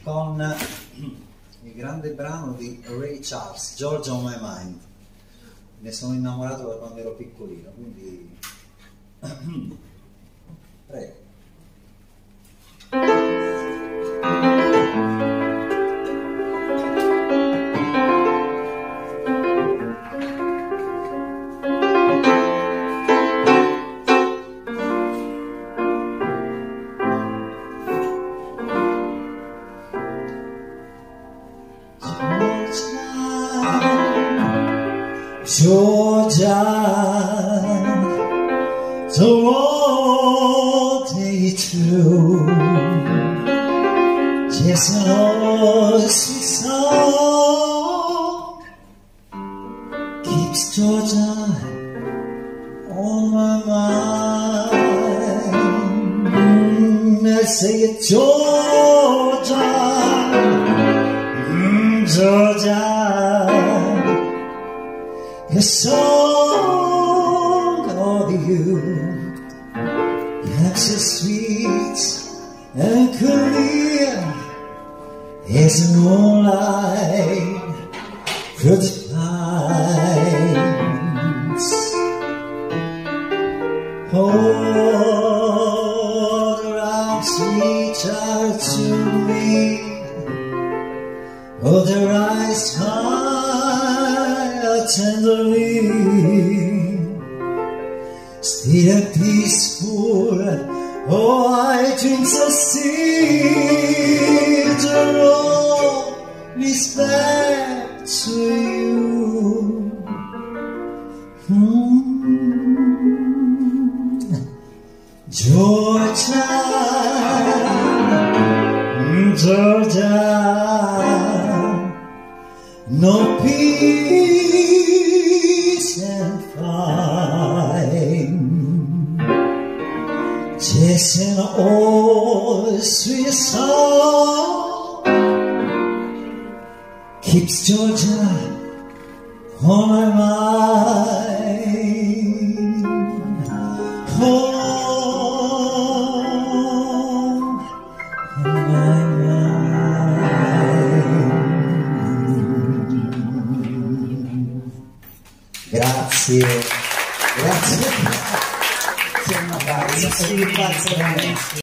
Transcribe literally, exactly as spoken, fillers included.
con il grande brano di Ray Charles, Georgia on My Mind. Ne sono innamorato da quando ero piccolino, quindi prego. Georgia, the long day through, just an old sweet song keeps Georgia on my mind. I say it, Georgia, mm, Georgia. A song of you, that's so sweet and clear as the moonlight through the pines. Hold around, sweet child, to me, hold their eyes high tenderly, still and peaceful. Oh, I dream so sweet, all respect to you. Mm. Georgia, Georgia, no peace and fine, just an old sweet song keeps Georgia on my mind. Oh, on my mind. Grazie, grazie. Grazie.